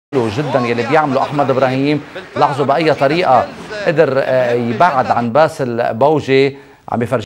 جدا يلي بيعمله احمد ابراهيم. لاحظوا باي طريقه قدر يبعد عن باسل بوجي، عم يفرج